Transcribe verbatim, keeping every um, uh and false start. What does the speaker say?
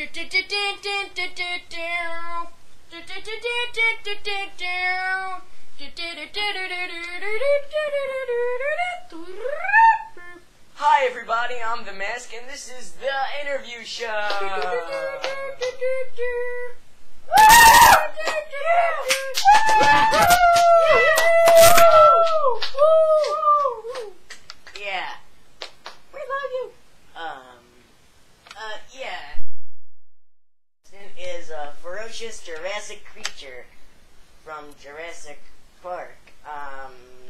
Hi everybody, I'm The Mask, and this is The Interview Show. Yeah. We love you. Um, uh, yeah. Is a ferocious Jurassic creature from Jurassic Park. Um,